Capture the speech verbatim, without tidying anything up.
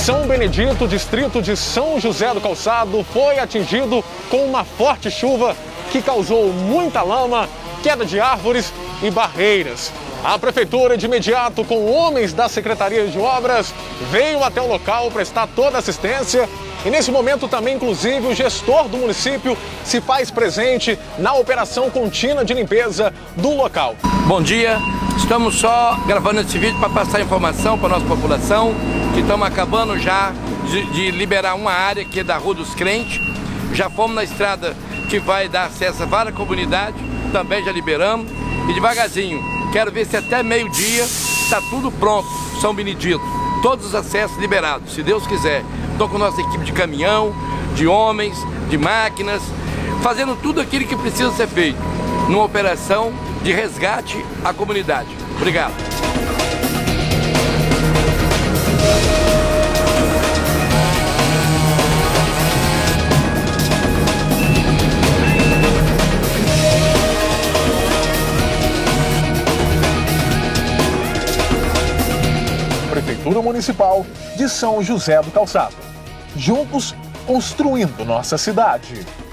São Benedito, distrito de São José do Calçado, foi atingido com uma forte chuva que causou muita lama, queda de árvores e barreiras. A prefeitura, de imediato, com homens da Secretaria de Obras, veio até o local prestar toda a assistência. E nesse momento também, inclusive, o gestor do município se faz presente na operação contínua de limpeza do local. Bom dia, estamos só gravando esse vídeo para passar informação para a nossa população, que estamos acabando já de, de liberar uma área que é da Rua dos Crentes. Já fomos na estrada que vai dar acesso a várias comunidades, também já liberamos. E devagarzinho, quero ver se até meio-dia está tudo pronto, São Benedito. Todos os acessos liberados, se Deus quiser. Estou com nossa equipe de caminhão, de homens, de máquinas, fazendo tudo aquilo que precisa ser feito numa operação de resgate à comunidade. Obrigado. Prefeitura Municipal de São José do Calçado. Juntos, construindo nossa cidade.